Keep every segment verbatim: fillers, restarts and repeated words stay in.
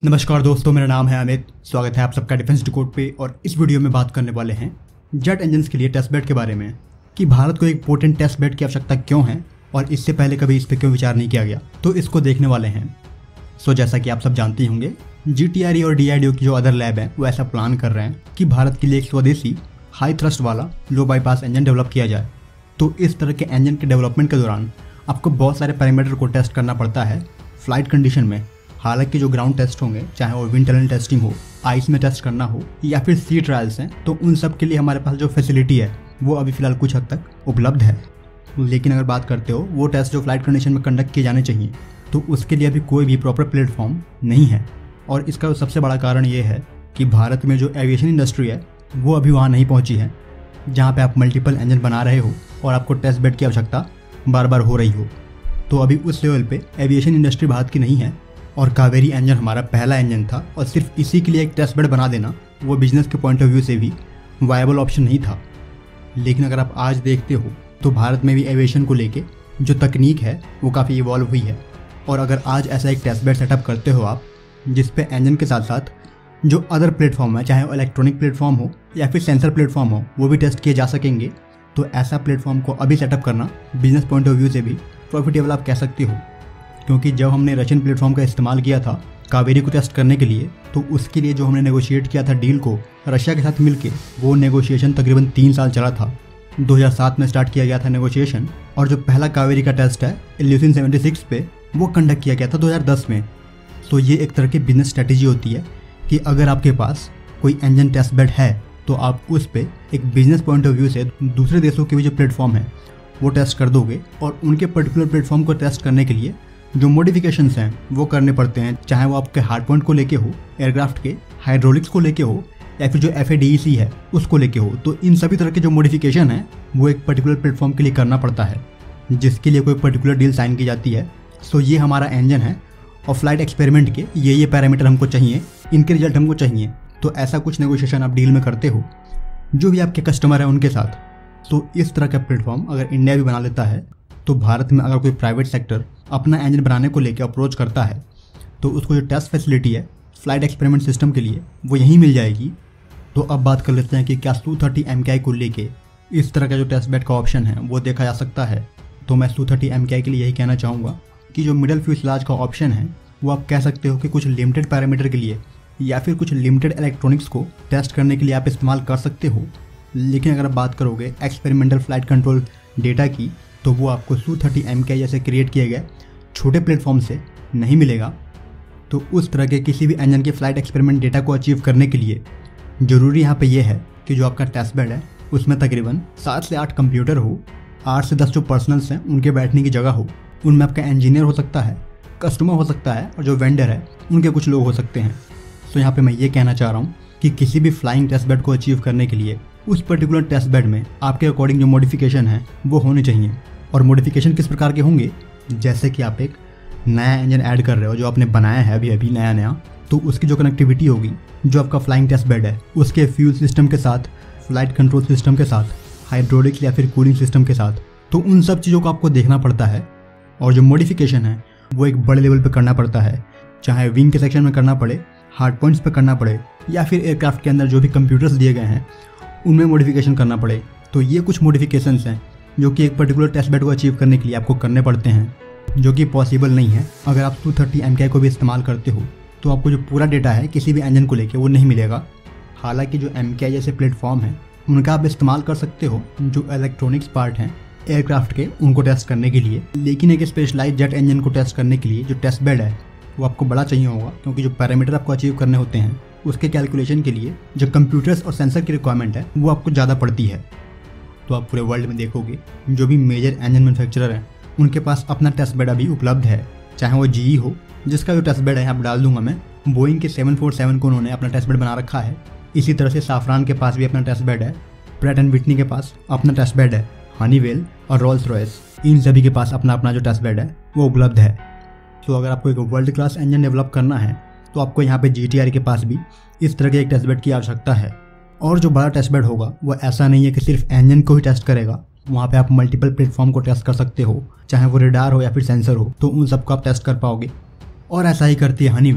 नमस्कार दोस्तों, मेरा नाम है अमित। स्वागत है आप सबका डिफेंस डिकोड पे। और इस वीडियो में बात करने वाले हैं जेट इंजन्स के लिए टेस्ट बेड के बारे में कि भारत को एक पोटेंट टेस्ट बेड की आवश्यकता क्यों है और इससे पहले कभी इस पर क्यों विचार नहीं किया गया, तो इसको देखने वाले हैं। सो जैसा कि आप सब जानते होंगे, जी टी आर ई और डी आर डी ओ की जो अदर लैब है वो ऐसा प्लान कर रहे हैं कि भारत के लिए एक स्वदेशी हाई थ्रस्ट वाला लो बाईपास इंजन डेवलप किया जाए। तो इस तरह के इंजन के डेवलपमेंट के दौरान आपको बहुत सारे पैरामीटर को टेस्ट करना पड़ता है फ्लाइट कंडीशन में। हालांकि जो ग्राउंड टेस्ट होंगे, चाहे वो विंड टनल टेस्टिंग हो, आइस में टेस्ट करना हो या फिर सी ट्रायल्स हैं, तो उन सब के लिए हमारे पास जो फैसिलिटी है वो अभी फ़िलहाल कुछ हद तक उपलब्ध है। लेकिन अगर बात करते हो वो टेस्ट जो फ्लाइट कंडीशन में कंडक्ट किए जाने चाहिए, तो उसके लिए अभी कोई भी प्रॉपर प्लेटफॉर्म नहीं है। और इसका सबसे बड़ा कारण ये है कि भारत में जो एविएशन इंडस्ट्री है वो अभी वहाँ नहीं पहुँची है जहाँ पर आप मल्टीपल इंजन बना रहे हो और आपको टेस्ट बेड की आवश्यकता बार बार हो रही हो। तो अभी उस लेवल पे एविएशन इंडस्ट्री भारत की नहीं है। और कावेरी इंजन हमारा पहला इंजन था और सिर्फ इसी के लिए एक टेस्ट बेड बना देना वो बिजनेस के पॉइंट ऑफ व्यू से भी वायबल ऑप्शन नहीं था। लेकिन अगर आप आज देखते हो तो भारत में भी एविएशन को लेके जो तकनीक है वो काफ़ी इवॉल्व हुई है। और अगर आज ऐसा एक टेस्ट बेड सेटअप करते हो आप, जिस पे इंजन के साथ साथ जो अदर प्लेटफॉर्म है, चाहे वो इलेक्ट्रॉनिक प्लेटफॉर्म हो या फिर सेंसर प्लेटफॉर्म हो, वो भी टेस्ट किए जा सकेंगे, तो ऐसा प्लेटफॉर्म को अभी सेटअप करना बिजनेस पॉइंट ऑफ व्यू से भी प्रॉफिटेबल आप कह सकते हो। क्योंकि जब हमने रशियन प्लेटफॉर्म का इस्तेमाल किया था कावेरी को टेस्ट करने के लिए, तो उसके लिए जो हमने नेगोशिएट किया था डील को रशिया के साथ मिलके, वो नेगोशिएशन तकरीबन तीन साल चला था। दो हज़ार सात में स्टार्ट किया गया था नेगोशिएशन, और जो पहला कावेरी का टेस्ट है इल्यूसिन सेवेंटी सिक्स पे, वो कंडक्ट किया गया था दो हज़ार दस में। तो ये एक तरह की बिजनेस स्ट्रेटेजी होती है कि अगर आपके पास कोई इंजन टेस्ट बेड है तो आप उस पर एक बिजनेस पॉइंट ऑफ व्यू से दूसरे देशों के भी जो प्लेटफॉर्म है वो टेस्ट कर दोगे। और उनके पर्टिकुलर प्लेटफॉर्म को टेस्ट करने के लिए जो मॉडिफिकेशंस हैं वो करने पड़ते हैं, चाहे वो आपके हार्ड पॉइंट को लेके हो, एयरक्राफ्ट के हाइड्रोलिक्स को लेके हो, या फिर जो एफ ए डी ई सी है उसको लेके हो। तो इन सभी तरह के जो मॉडिफिकेशन हैं वो एक पर्टिकुलर प्लेटफॉर्म के लिए करना पड़ता है, जिसके लिए कोई पर्टिकुलर डील साइन की जाती है। सो ये हमारा इंजन है और फ्लाइट एक्सपेरिमेंट के ये ये पैरामीटर हमको चाहिए, इनके रिजल्ट हमको चाहिए। तो ऐसा कुछ नेगोशिएशन आप डील में करते हो जो भी आपके कस्टमर है उनके साथ। तो इस तरह का प्लेटफॉर्म अगर इंडिया भी बना लेता है, तो भारत में अगर कोई प्राइवेट सेक्टर अपना इंजन बनाने को लेकर अप्रोच करता है, तो उसको जो टेस्ट फैसिलिटी है फ्लाइट एक्सपेरिमेंट सिस्टम के लिए वो यहीं मिल जाएगी। तो अब बात कर लेते हैं कि क्या सू थर्टी एम के आई को लेके इस तरह का जो टेस्ट बेड का ऑप्शन है वो देखा जा सकता है। तो मैं सू थर्टी एम के आई के लिए यही कहना चाहूँगा कि जो मिडल फ्यूसलाज का ऑप्शन है वो आप कह सकते हो कि कुछ लिमिटेड पैरामीटर के लिए या फिर कुछ लिमिटेड इलेक्ट्रॉनिक्स को टेस्ट करने के लिए आप इस्तेमाल कर सकते हो। लेकिन अगर बात करोगे एक्सपेरिमेंटल फ्लाइट कंट्रोल डेटा की, तो वो आपको सू थर्टी एम के आई जैसे क्रिएट किए गए छोटे प्लेटफॉर्म से नहीं मिलेगा। तो उस तरह के किसी भी इंजन के फ्लाइट एक्सपेरिमेंट डेटा को अचीव करने के लिए ज़रूरी यहाँ पे ये है कि जो आपका टेस्ट बेड है उसमें तकरीबन सात से आठ कंप्यूटर हो, आठ से दस जो पर्सनल्स हैं उनके बैठने की जगह हो, उनमें आपका इंजीनियर हो सकता है, कस्टमर हो सकता है, और जो वेंडर है उनके कुछ लोग हो सकते हैं। तो यहाँ पे मैं ये कहना चाह रहा हूँ कि किसी भी फ्लाइंग टेस्ट बेड को अचीव करने के लिए उस पर्टिकुलर टेस्ट बेड में आपके अकॉर्डिंग जो मॉडिफिकेशन है वो होने चाहिए। और मॉडिफिकेशन किस प्रकार के होंगे, जैसे कि आप एक नया इंजन ऐड कर रहे हो जो आपने बनाया है अभी अभी नया नया, तो उसकी जो कनेक्टिविटी होगी जो आपका फ्लाइंग टेस्ट बेड है उसके फ्यूल सिस्टम के साथ, फ्लाइट कंट्रोल सिस्टम के साथ, हाइड्रोलिक्स या फिर कूलिंग सिस्टम के साथ, तो उन सब चीज़ों को आपको देखना पड़ता है। और जो मॉडिफिकेशन है वो एक बड़े लेवल पर करना पड़ता है, चाहे विंग के सेक्शन में करना पड़े, हार्ड पॉइंट्स पर करना पड़े, या फिर एयरक्राफ्ट के अंदर जो भी कंप्यूटर्स दिए गए हैं उनमें मॉडिफिकेशन करना पड़े। तो ये कुछ मॉडिफिकेशंस हैं जो कि एक पर्टिकुलर टेस्ट बेड को अचीव करने के लिए आपको करने पड़ते हैं, जो कि पॉसिबल नहीं है अगर आप सू थर्टी एम के आई को भी इस्तेमाल करते हो। तो आपको जो पूरा डेटा है किसी भी इंजन को लेके वो नहीं मिलेगा। हालांकि जो एम के आई जैसे प्लेटफॉर्म है उनका आप इस्तेमाल कर सकते हो जो इलेक्ट्रॉनिक्स पार्ट हैं एयरक्राफ्ट के, उनको टेस्ट करने के लिए। लेकिन एक स्पेशलाइज जेट इंजन को टेस्ट करने के लिए जो टेस्ट बेड है वो आपको बड़ा चाहिए होगा, क्योंकि जो पैरामीटर आपको अचीव करने होते हैं उसके कैलकुलेशन के लिए जो कंप्यूटर्स और सेंसर की रिक्वायरमेंट है वो आपको ज़्यादा पड़ती है। तो आप पूरे वर्ल्ड में देखोगे जो भी मेजर इंजन मैन्युफैक्चरर हैं उनके पास अपना टेस्ट बेड अभी उपलब्ध है, चाहे वो जी ई हो जिसका जो टेस्ट बेड है आप डाल दूंगा मैं। बोइंग के सेवन फोर सेवन को उन्होंने अपना टेस्ट बेड बना रखा है। इसी तरह से साफरान के पास भी अपना टेस्ट बेड है, प्रैट एंड विटनी के पास अपना टेस्ट बेड है, हनीवेल और रोल्स रॉयस, इन सभी के पास अपना अपना जो टेस्ट बेड है वो उपलब्ध है। तो अगर आपको एक वर्ल्ड क्लास इंजन डेवलप करना है तो आपको यहाँ पे जी टी आर के पास भी इस तरह के एक टेस्ट बेड की आवश्यकता है। और जो बड़ा टेस्ट बेड होगा वो ऐसा नहीं है कि सिर्फ इंजन को ही टेस्ट करेगा, वहाँ पे आप मल्टीपल प्लेटफॉर्म को टेस्ट कर सकते हो, चाहे वो रेडार हो या फिर सेंसर हो, तो उन सबको आप टेस्ट कर पाओगे। और ऐसा ही करती है हनीवेल,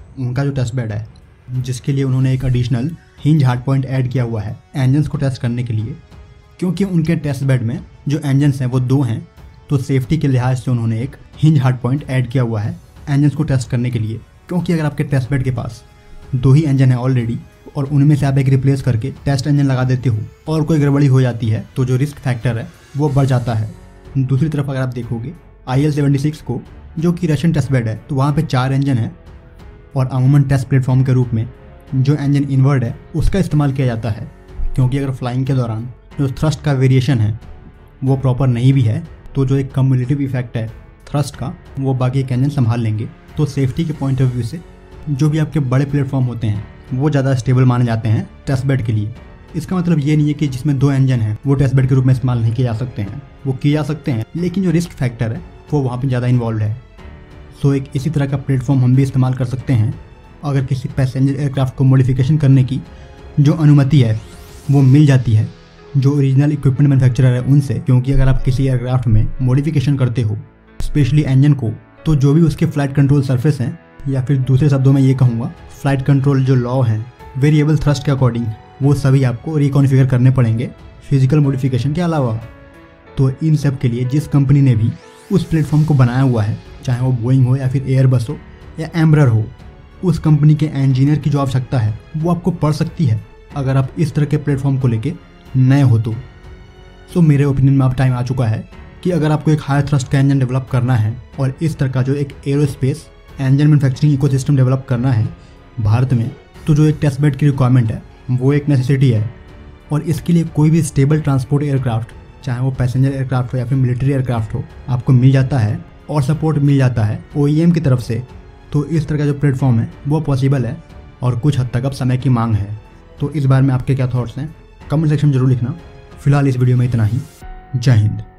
उनका जो टेस्ट बेड है, जिसके लिए उन्होंने एक additional hinge hard point add किया हुआ है इंजन्स को टेस्ट करने के लिए, क्योंकि उनके टेस्ट बेड में जो इंजन्स हैं वो दो हैं, तो सेफ्टी के लिहाज से उन्होंने एक हिंज हार्ड पॉइंट ऐड किया हुआ है इंजन्स को टेस्ट करने के लिए। क्योंकि अगर आपके टेस्ट बेड के पास दो ही इंजन है ऑलरेडी और उनमें से आप एक रिप्लेस करके टेस्ट इंजन लगा देते हो और कोई गड़बड़ी हो जाती है तो जो रिस्क फैक्टर है वो बढ़ जाता है। दूसरी तरफ अगर आप देखोगे आई एल सेवेंटी सिक्स को, जो कि रशियन टेस्ट बेड है, तो वहाँ पे चार इंजन है और अमूमन टेस्ट प्लेटफॉर्म के रूप में जो इंजन इनवर्ड है उसका इस्तेमाल किया जाता है। क्योंकि अगर फ्लाइंग के दौरान जो थ्रस्ट का वेरिएशन है वो प्रॉपर नहीं भी है तो जो एक कम्युलेटिव इफेक्ट है थ्रस्ट का वो बाकी एक इंजन संभाल लेंगे। तो सेफ्टी के पॉइंट ऑफ व्यू से जो भी आपके बड़े प्लेटफॉर्म होते हैं वो ज़्यादा स्टेबल माने जाते हैं टेस्ट बेड के लिए। इसका मतलब ये नहीं है कि जिसमें दो इंजन हैं वो टेस्ट बेड के रूप में इस्तेमाल नहीं किए जा सकते हैं, वो किए जा सकते हैं, लेकिन जो रिस्क फैक्टर है वो वहाँ पे ज़्यादा इन्वॉल्व है। सो एक इसी तरह का प्लेटफॉर्म हम भी इस्तेमाल कर सकते हैं अगर किसी पैसेंजर एयरक्राफ्ट को मॉडिफिकेशन करने की जो अनुमति है वो मिल जाती है जो ओरिजिनल इक्विपमेंट मैन्युफैक्चरर है उनसे। क्योंकि अगर आप किसी एयरक्राफ्ट में मॉडिफिकेशन करते हो स्पेशली इंजन को, तो जो भी उसके फ्लाइट कंट्रोल सरफेस हैं, या फिर दूसरे शब्दों में ये कहूँगा फ्लाइट कंट्रोल जो लॉ हैं वेरिएबल थ्रस्ट के अकॉर्डिंग, वो सभी आपको रिकॉन्फ़िगर करने पड़ेंगे फिजिकल मॉडिफिकेशन के अलावा। तो इन सब के लिए जिस कंपनी ने भी उस प्लेटफॉर्म को बनाया हुआ है, चाहे वो बोइंग हो या फिर एयरबस हो या एम्ब्रर हो, उस कंपनी के इंजीनियर की जो आवश्यकता है वो आपको पड़ सकती है अगर आप इस तरह के प्लेटफॉर्म को लेके नए हो तो। सो मेरे ओपिनियन में अब टाइम आ चुका है कि अगर आपको एक हाई थ्रस्ट का इंजन डेवलप करना है और इस तरह का जो एक aerospace engine manufacturing ecosystem develop करना है भारत में, तो जो एक टेस्ट बेड की रिक्वायरमेंट है वो एक नेसेसिटी है। और इसके लिए कोई भी स्टेबल ट्रांसपोर्ट एयरक्राफ्ट, चाहे वो पैसेंजर एयरक्राफ्ट हो या फिर मिलिट्री एयरक्राफ्ट हो, आपको मिल जाता है और सपोर्ट मिल जाता है ओ ई एम की तरफ से। तो इस तरह का जो प्लेटफॉर्म है वो पॉसिबल है और कुछ हद तक अब समय की मांग है। तो इस बारे में आपके क्या थॉट्स हैं कमेंट सेक्शन में जरूर लिखना। फिलहाल इस वीडियो में इतना ही। जय हिंद।